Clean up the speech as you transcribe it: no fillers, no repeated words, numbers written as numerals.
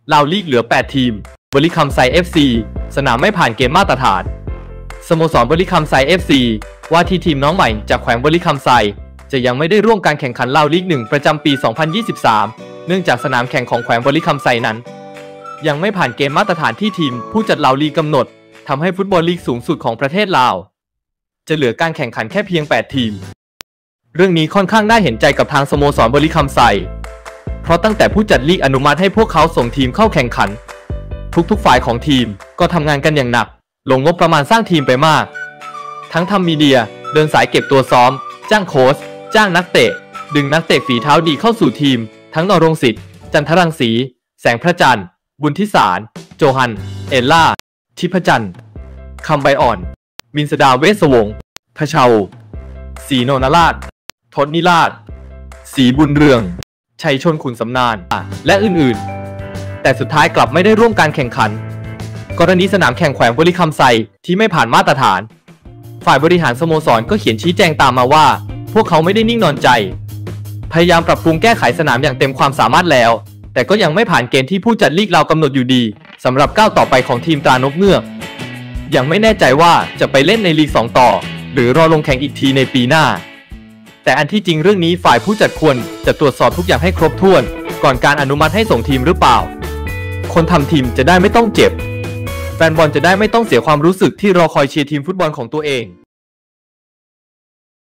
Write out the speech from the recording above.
ลาวลีกเหลือ 8 ทีมบริคัมไซ FC สนามไม่ผ่านเกณฑ์มาตรฐานสโมสรบริคัมไซ FC ว่าที่ทีมน้องใหม่จากแขวงบริคัมไซจะยังไม่ได้ร่วมการแข่งขันลาวลีก 1 ประจำปี 2023 เนื่องจากสนามแข่งของแขวงบริคัมไซนั้นยังไม่ผ่านเกณฑ์มาตรฐานที่ทีมผู้จัดลาวลีกกำหนดทำให้ฟุตบอลลีกสูงสุดของประเทศลาวจะเหลือการแข่งขันแค่เพียง 8 ทีมเรื่องนี้ค่อนข้างน่าเห็นใจกับทางสโมสรบริคัมไซเพราะตั้งแต่ผู้จัดลีกอนุมัติให้พวกเขาส่งทีมเข้าแข่งขันทุกฝ่ายของทีมก็ทำงานกันอย่างหนักลงงบประมาณสร้างทีมไปมากทั้งทำมีเดียเดินสายเก็บตัวซ้อมจ้างโค้ชจ้างนักเตะดึงนักเตะฝีเท้าดีเข้าสู่ทีมทั้งนรงค์สิทธิ์จันทรังสีแสงพระจันทร์บุญทิสารโจฮันเอลล่าทิพจันทร์คำใบอ่อนมินสดาเวสวงศ์พเชาศรีโนนราชทศนิราชศรีบุญเรืองชัยชนขุนสำนานและอื่นๆแต่สุดท้ายกลับไม่ได้ร่วมการแข่งขันกรณีสนามแข่งแขวงบริคัมไซที่ไม่ผ่านมาตรฐานฝ่ายบริหารสโมสรก็เขียนชี้แจงตามมาว่าพวกเขาไม่ได้นิ่งนอนใจพยายามปรับปรุงแก้ไขสนามอย่างเต็มความสามารถแล้วแต่ก็ยังไม่ผ่านเกณฑ์ที่ผู้จัดลีกเรากำหนดอยู่ดีสำหรับก้าวต่อไปของทีมตรานกเงือกยังไม่แน่ใจว่าจะไปเล่นในลีก 2 ต่อหรือรอลงแข่งอีกทีในปีหน้าแต่อันที่จริงเรื่องนี้ฝ่ายผู้จัดควรจะตรวจสอบทุกอย่างให้ครบถ้วนก่อนการอนุมัติให้ส่งทีมหรือเปล่าคนทำทีมจะได้ไม่ต้องเจ็บแฟนบอลจะได้ไม่ต้องเสียความรู้สึกที่รอคอยเชียร์ทีมฟุตบอลของตัวเอง